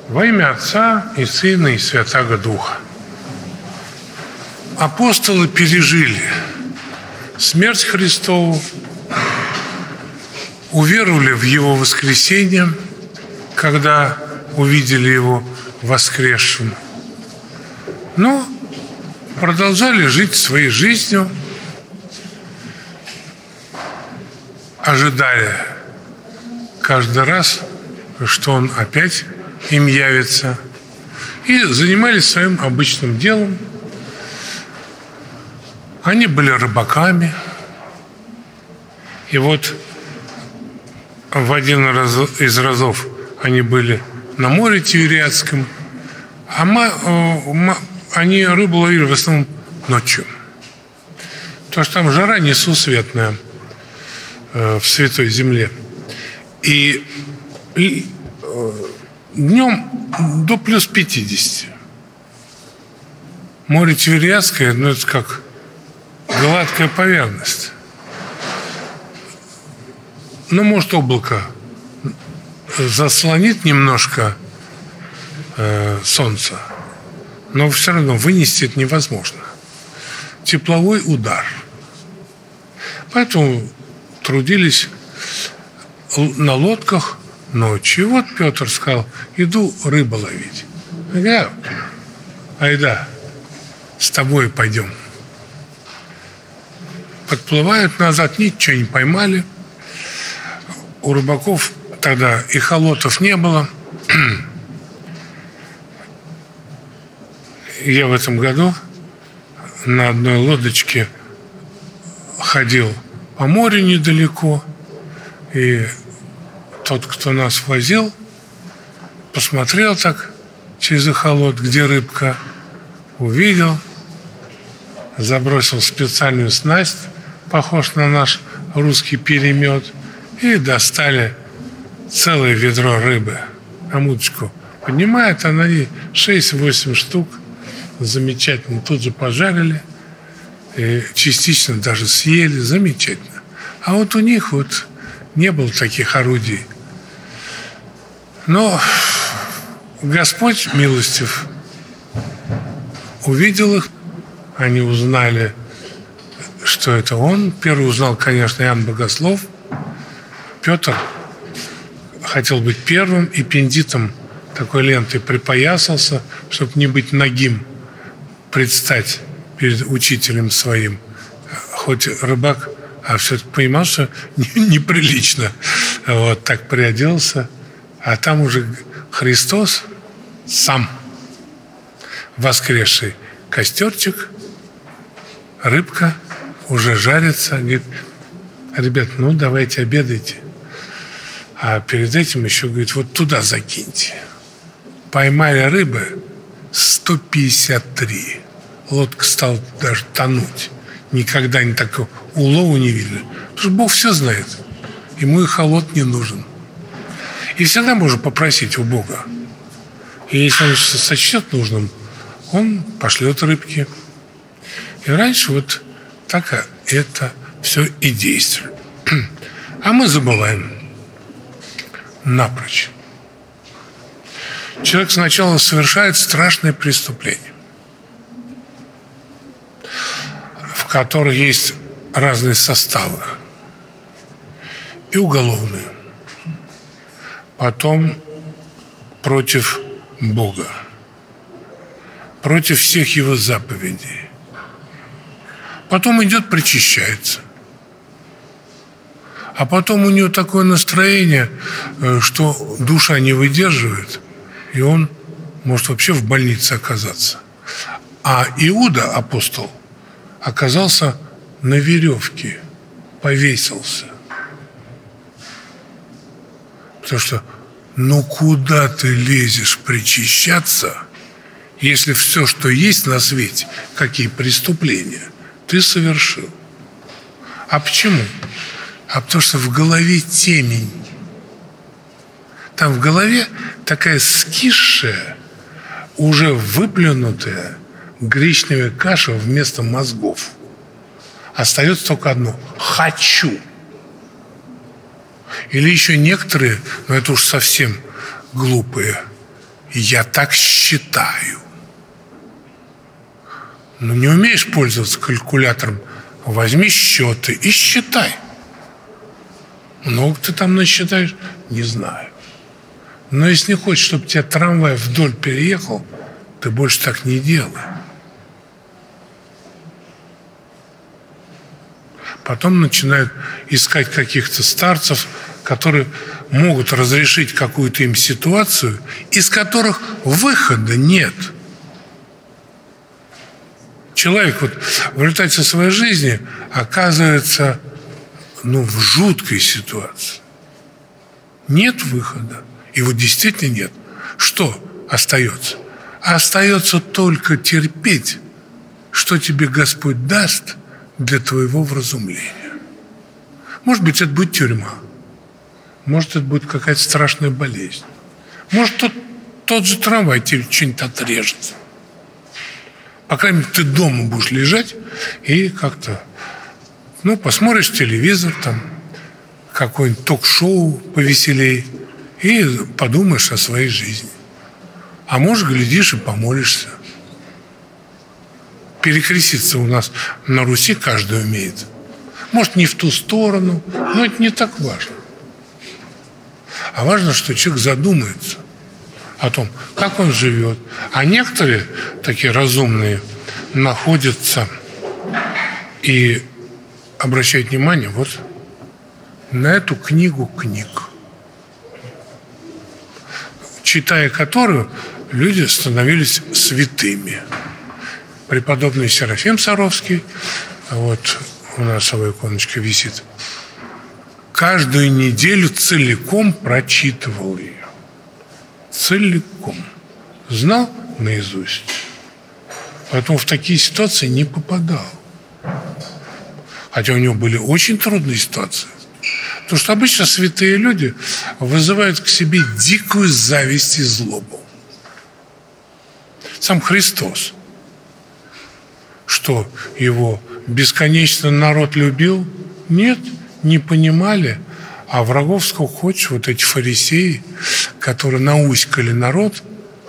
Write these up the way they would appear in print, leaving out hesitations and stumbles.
Во имя Отца и Сына и Святаго Духа. Апостолы пережили смерть Христову, уверовали в Его воскресение, когда увидели Его воскресшим, но продолжали жить своей жизнью, ожидая каждый раз, что Он опять им явится, и занимались своим обычным делом. Они были рыбаками, и вот в один из разов они были на море Тивериадском, а они рыбу ловили в основном ночью, потому что там жара несусветная в Святой Земле. И днем до плюс 50. Море Тивериадское, это как гладкая поверхность. Может, облако заслонит немножко солнце, но все равно вынести это невозможно. Тепловой удар. Поэтому трудились на лодках ночью. И вот Петр сказал: иду рыбу ловить. Я: айда, с тобой пойдем. Подплывают назад, ничего не поймали. У рыбаков тогда эхолотов не было. Я в этом году на одной лодочке ходил по морю недалеко, и тот, кто нас возил, посмотрел так через эхолот, где рыбка, увидел, забросил специальную снасть, похож на наш русский перемет, и достали целое ведро рыбы. А удочку поднимает, а на ней 6-8 штук. Замечательно. Тут же пожарили, и частично даже съели. Замечательно. А вот у них вот не было таких орудий. Но Господь милостив увидел их, они узнали, что это Он. Первый узнал, конечно, Иоанн Богослов. Петр хотел быть первым, и пендитом такой лентой припоясался, чтобы не быть нагим, предстать перед учителем своим. Хоть рыбак, а все-таки понимал, что неприлично. Вот так приоделся. А там уже Христос сам, воскресший. Костерчик, рыбка уже жарится. Говорит: ребят, давайте обедайте. А перед этим еще, говорит, вот туда закиньте. Поймали рыбы 153. Лодка стала даже тонуть. Никогда не такого улова не видели. Потому что Бог все знает. Ему эхолот не нужен. И всегда можно попросить у Бога. И если Он сочтет нужным, Он пошлет рыбки. И раньше вот так это все и действует. А мы забываем напрочь. Человек сначала совершает страшное преступление, в которых есть разные составы. И уголовные. Потом против Бога. Против всех Его заповедей. Потом идет, причащается. А потом у него такое настроение, что душа не выдерживает, и он может вообще в больнице оказаться. А Иуда, апостол, оказался на веревке, повесился. Потому что, куда ты лезешь причащаться, если все, что есть на свете, какие преступления, ты совершил? А почему? А потому что в голове темень. Там в голове такая скисшая, уже выплюнутая гречневая каша вместо мозгов. Остается только одно: хочу. Или еще некоторые, но это уж совсем глупые, Я так считаю. Ну, не умеешь пользоваться калькулятором, возьми счеты и считай. Много ты там насчитаешь? Не знаю. Но если не хочешь, чтобы тебя трамвай вдоль переехал, ты больше так не делай. Потом начинают искать каких-то старцев, которые могут разрешить какую-то им ситуацию, из которых выхода нет. Человек вот в результате своей жизни оказывается в жуткой ситуации. Нет выхода. Его действительно нет. Что остается? Остается только терпеть, что тебе Господь даст для твоего вразумления. Может быть, это будет тюрьма. Может, это будет какая-то страшная болезнь. Может, тот же трамвай тебе что-нибудь отрежет. По крайней мере, ты дома будешь лежать и как-то, посмотришь телевизор, там, какое-нибудь ток-шоу повеселей и подумаешь о своей жизни. А может, глядишь и помолишься. Перекреститься у нас на Руси каждый умеет. Может, не в ту сторону, но это не так важно. А важно, что человек задумается о том, как он живет. А некоторые, такие разумные, находятся и обращают внимание вот на эту книгу книг, читая которую люди становились святыми. Преподобный Серафим Саровский, вот у нас его иконочка висит, каждую неделю целиком прочитывал ее. Целиком. Знал наизусть. Поэтому в такие ситуации не попадал. Хотя у него были очень трудные ситуации. Потому что обычно святые люди вызывают к себе дикую зависть и злобу. Сам Христос, что его бесконечно народ любил? Нет, не понимали. А врагов сколько хочешь, вот эти фарисеи, которые науськали народ,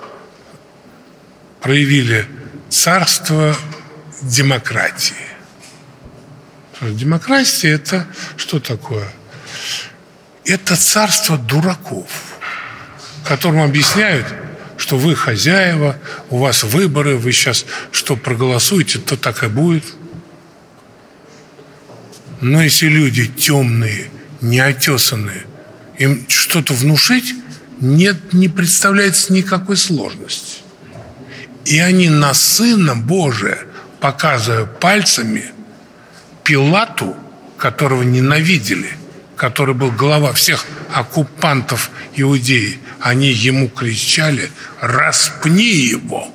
проявили царство демократии. Демократия – это что такое? Это царство дураков, которым объясняют, что вы хозяева, у вас выборы, вы сейчас что проголосуете, то так и будет. Но если люди темные, неотесанные, им что-то внушить не представляется никакой сложности. И они на Сына Божия, показывая пальцами Пилату, которого ненавидели, который был глава всех оккупантов Иудеи, они ему кричали: «Распни его!»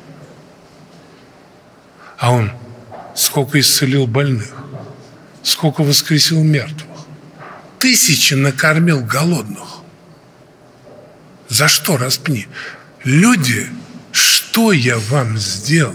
А он сколько исцелил больных, сколько воскресил мертвых, 1000 накормил голодных. За что распни? Люди, что я вам сделал?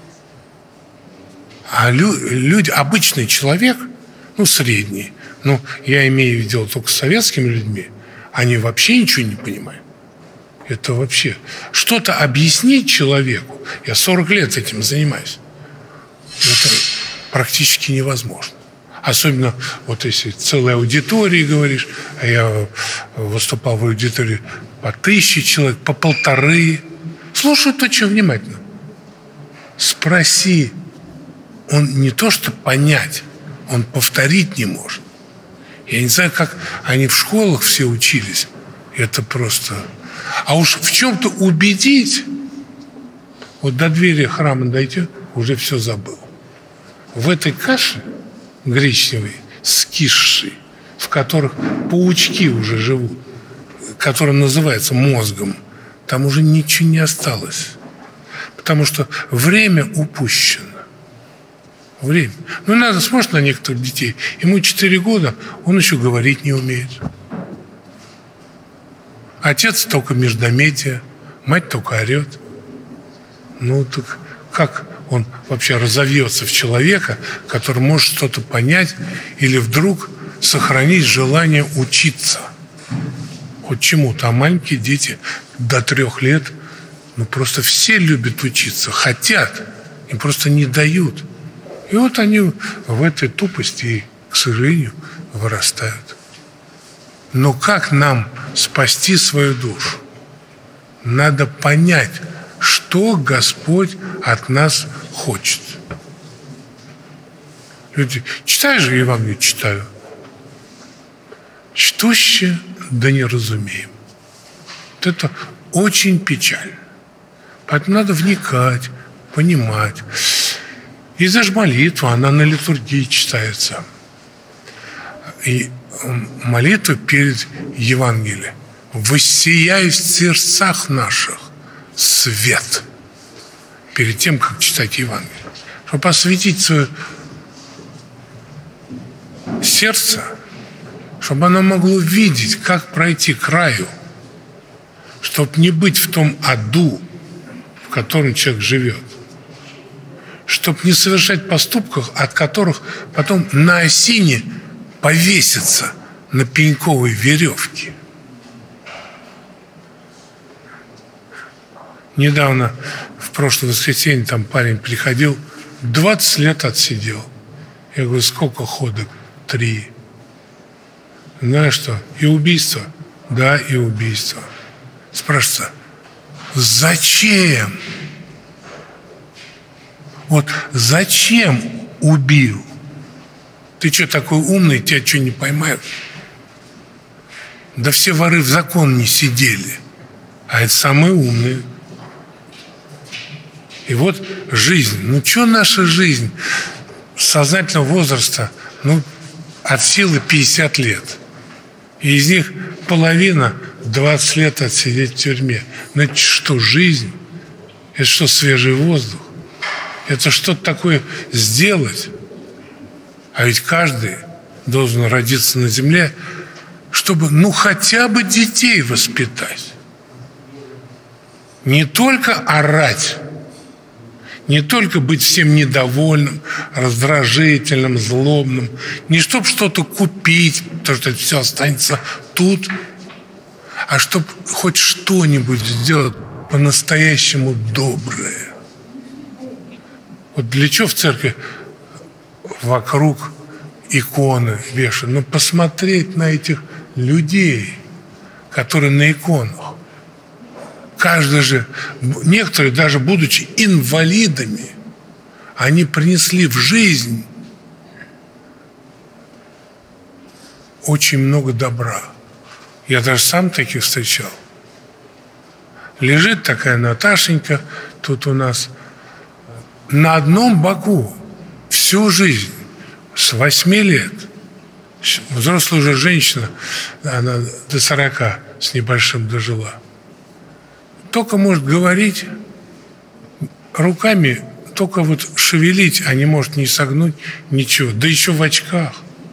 А люди, обычный человек, средний, я имею в виду только с советскими людьми, они вообще ничего не понимают. Это вообще что-то объяснить человеку, я 40 лет этим занимаюсь, это практически невозможно. Особенно вот если целой аудитории говоришь, а я выступал в аудитории по 1000 человек, по 1500. Слушают очень внимательно. Спроси. Он не то что понять, он повторить не может. Я не знаю, как они в школах все учились. Это просто... А уж в чем-то убедить, вот до двери храма дойти, уже все забыл. В этой каше гречневой, скисшей, в которых паучки уже живут, которая называется мозгом, там уже ничего не осталось. Потому что время упущено. Время. Надо смотреть на некоторых детей. Ему 4 года, он еще говорить не умеет. Отец только междометие, мать только орет. Так как он вообще разовьется в человека, который может что-то понять или вдруг сохранить желание учиться? хоть чему-то. А маленькие дети до 3 лет, ну просто все любят учиться, хотят, им просто не дают. И вот они в этой тупости, к сожалению, вырастают. Но как нам спасти свою душу? Надо понять, что Господь от нас хочет. Люди, читаю же Евангелие, читаю. Чтуще, да не разумеем. Вот это очень печально. Поэтому надо вникать, понимать. Есть даже молитва, она на литургии читается. И молитва перед Евангелием. «Воссияй в сердцах наших свет». Перед тем, как читать Евангелие. Чтобы осветить свое сердце, чтобы оно могло видеть, как пройти к краю, чтобы не быть в том аду, в котором человек живет, чтобы не совершать поступков, от которых потом на осине повеситься на пеньковой веревке. Недавно, в прошлое воскресенье, там парень приходил, 20 лет отсидел. Я говорю, сколько ходок? 3. Знаешь что? И убийство? Да, и убийство. Спрашивается, зачем? Вот зачем убил? Ты что, такой умный, тебя что, не поймают? Да все воры в закон не сидели. А это самые умные. И вот жизнь. Ну, что наша жизнь сознательного возраста? Ну, от силы 50 лет. И из них половина 20 лет отсидеть в тюрьме. Ну, это что, жизнь? Это что, свежий воздух? Это что-то такое сделать? А ведь каждый должен родиться на земле, чтобы, ну, хотя бы детей воспитать. Не только орать, не только быть всем недовольным, раздражительным, злобным, не чтобы что-то купить, потому что это все останется тут, а чтобы хоть что-нибудь сделать по-настоящему доброе. Вот для чего в церкви вокруг иконы вешают? Ну, посмотреть на этих людей, которые на иконах. Каждый же, некоторые даже будучи инвалидами, они принесли в жизнь очень много добра. Я даже сам таких встречал. Лежит такая Наташенька тут у нас на одном боку всю жизнь, с 8 лет. Взрослая уже женщина, она до 40 с небольшим дожила. Только может говорить, руками только вот шевелить, а не может не согнуть ничего. Да еще в очках.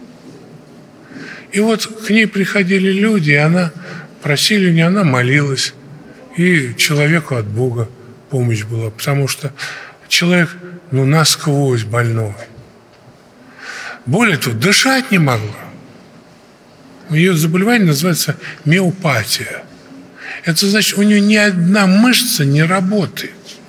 И вот к ней приходили люди, и она просили у нее, она молилась. И человеку от Бога помощь была. Потому что человек, ну, насквозь больной. Более того, дышать не могла. Ее заболевание называется миопатия. Это значит, у нее ни одна мышца не работает.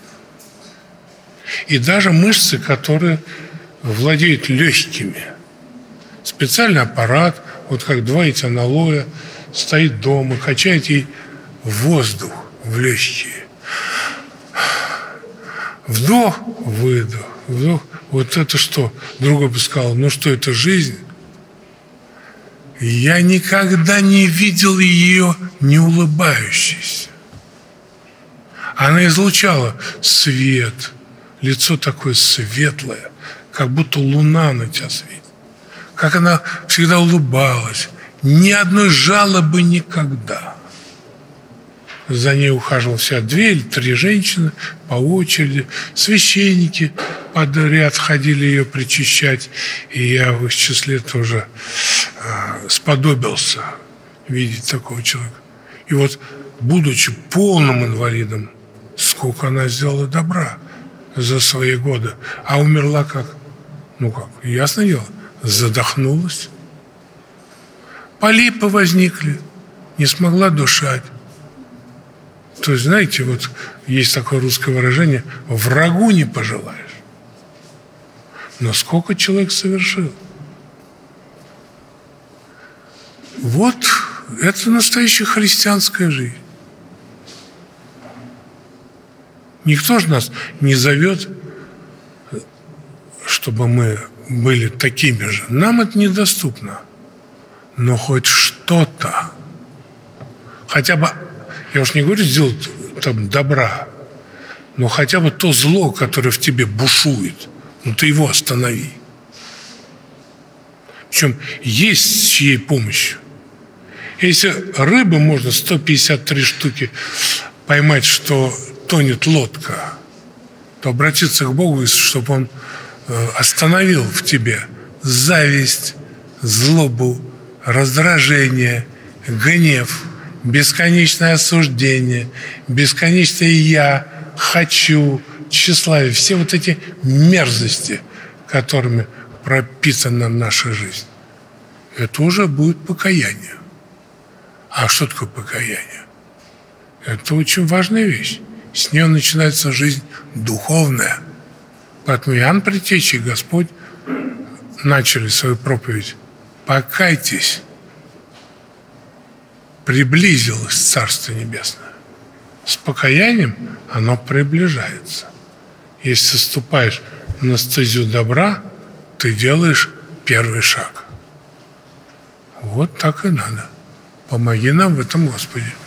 И даже мышцы, которые владеют легкими. Специальный аппарат, вот как 2 этанолоя, стоит дома, качает ей воздух в легкие. Вдох, выдох, вдох. Вот это что? Друга бы сказал, ну что, это жизнь? Я никогда не видел ее не улыбающейся. Она излучала свет, лицо такое светлое, как будто луна на тебя светит. Как она всегда улыбалась, ни одной жалобы никогда. За ней ухаживала вся 2 или 3 женщины по очереди, священники подряд ходили ее причащать, и я в их числе тоже сподобился видеть такого человека. И вот, будучи полным инвалидом, сколько она сделала добра за свои годы, а умерла как? Ну как, ясное дело, задохнулась. Полипы возникли, не смогла дышать. То есть, знаете, вот есть такое русское выражение: врагу не пожелаешь. Но сколько человек совершил? Вот это настоящая христианская жизнь. Никто же нас не зовет, чтобы мы были такими же. Нам это недоступно. Но хоть что-то, хотя бы, я уж не говорю сделать там добра, но хотя бы то зло, которое в тебе бушует, ну ты его останови. Причем есть с чьей помощью. Если рыбы можно 153 штуки поймать, что тонет лодка, то обратиться к Богу, чтобы Он остановил в тебе зависть, злобу, раздражение, гнев, бесконечное осуждение, бесконечное «я», «хочу», тщеславие, все вот эти мерзости, которыми пропитана наша жизнь. Это уже будет покаяние. А что такое покаяние? Это очень важная вещь. С нее начинается жизнь духовная. Поэтому Иоанн Предтеча и Господь начали свою проповедь: покайтесь, приблизилось Царство Небесное. С покаянием оно приближается. Если ступаешь на стезю добра, ты делаешь первый шаг. Вот так и надо. Помоги нам в этом, Господи.